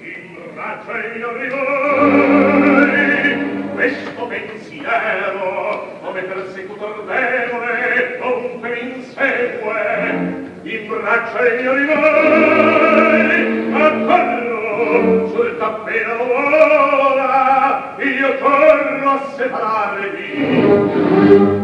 Imbraccia il mio rigore, questo pensiero, come persecutor demone, ovunque mi insegue. Imbraccia il mio rigore, ma corro sul tappeto vola, io corro a separarvi.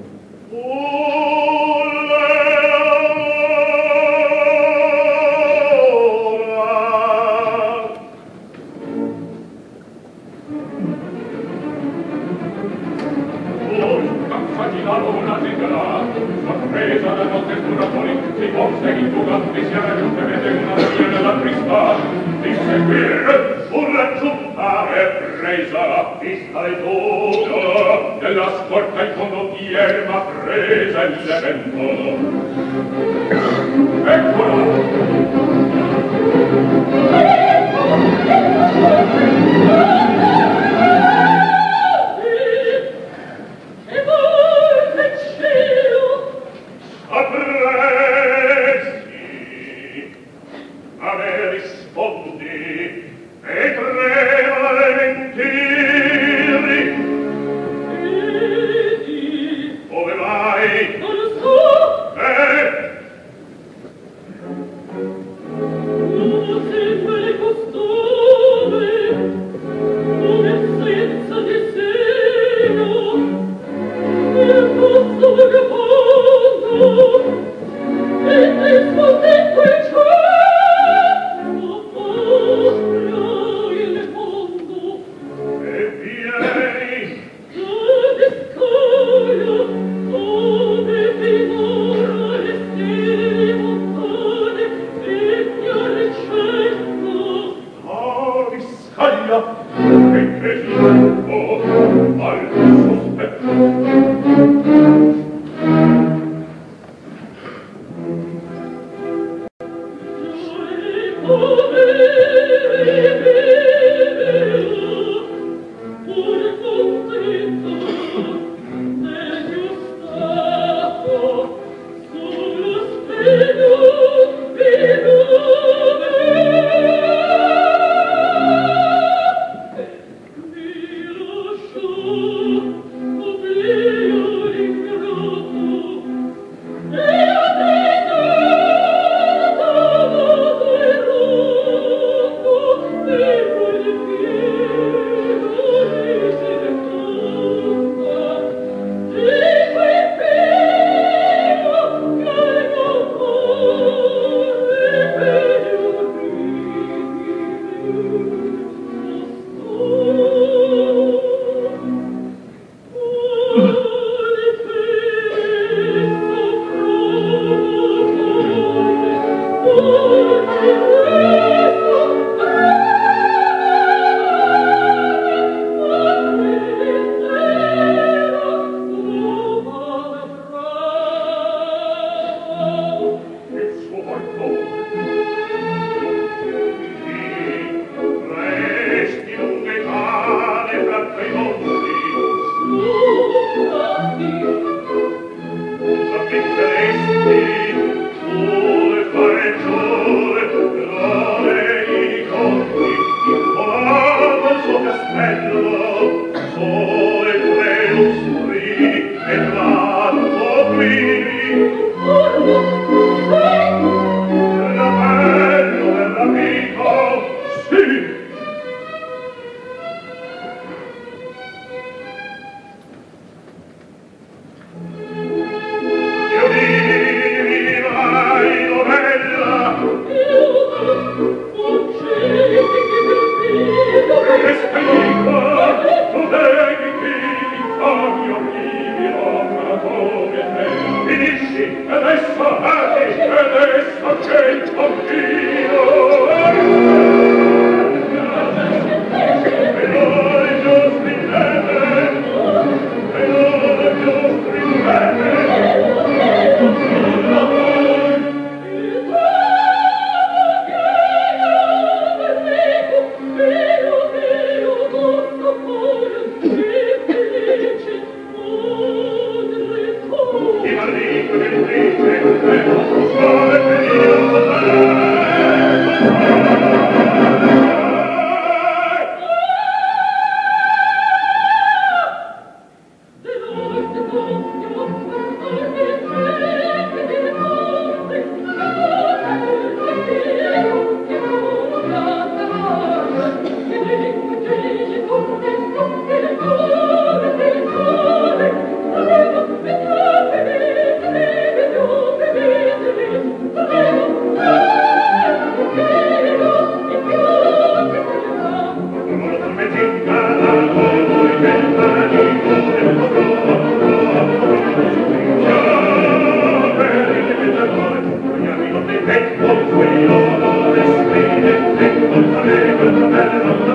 La luna singhierà, sorpresa da notte curatori, di forse in fuga mi sia raggiunta vede una via nella trista, di seguire fu raggiunta e presa, vista le fuga, della scorta in fondo ieri m'ha presa il vento. Appresti, a me rispondi, e trema le mentiri. Vedi, Dove vai? non lo so, non sempre le costume, come senza destino, nel posto vagabondo, e rispondendo in ciò, lo mostra il mondo. E vieni, La discoia, dove dimora le stelle montane, e chiare cerco. oh, di scaglia, e che scelgo al sospetto. e col sapere quel cappello